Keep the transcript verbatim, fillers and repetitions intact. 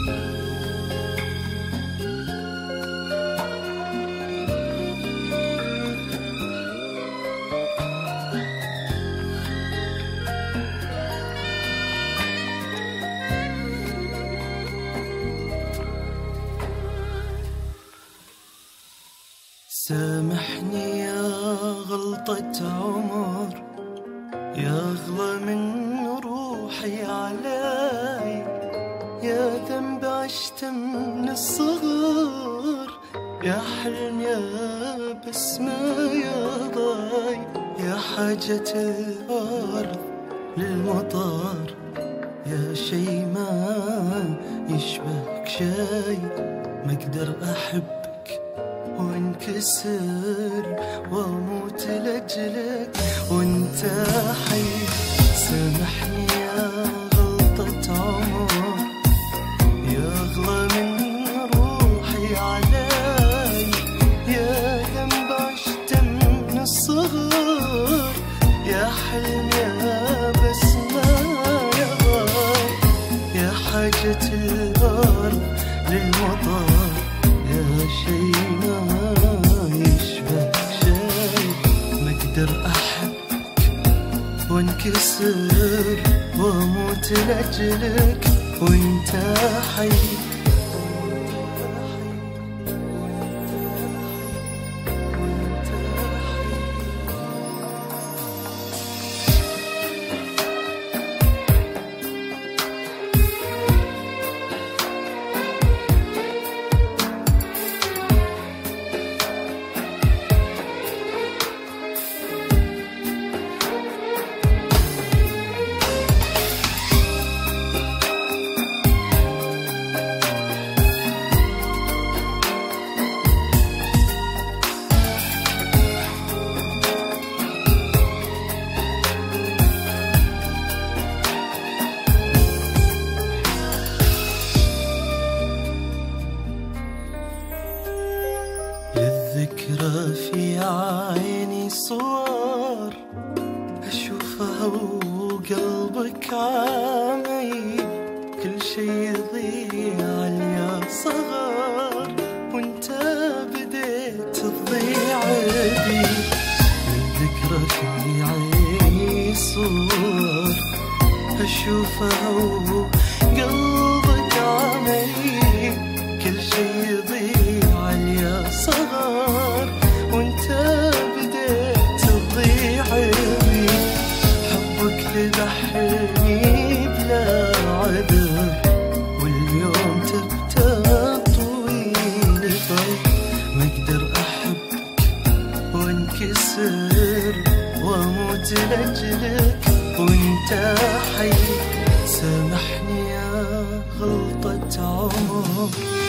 سامحني يا غلطة عمر، يا أغلى من روحي علي، يا ذنب عشت من الصغر، يا حلم يا بسمة يا ضاي، يا حاجة الأرض للمطر، يا شي ما يشبهك شي، ما أقدر أحب وانكسر واموت لاجلك وانت حي. سامحني يا غلطة عمر، يا اغلى من روحي علي، يا ذنب عشت من الصغر، يا حلم يا بسمة يا ضاي، يا حاجة الأرض للمطر، يا شي ما يشبه شي، ما اقدر احبك وانكسر واموت لاجلك وانت حي. للذكرى في عيني صور أشوفها وقلبك عامي، كل شي يضيع يا صغر وانت بديت تضيع بي. للذكرى في عيني صور أشوفها وقلبك عامي، كل شي يضيع يا صغر وانت بديت تضيع بي. حبك ذبحني بلا عذر، واليوم تبتى طويل طيب، ما اقدر احبك وانكسر واموت لاجلك وانت حي. سامحني يا غلطة عمر،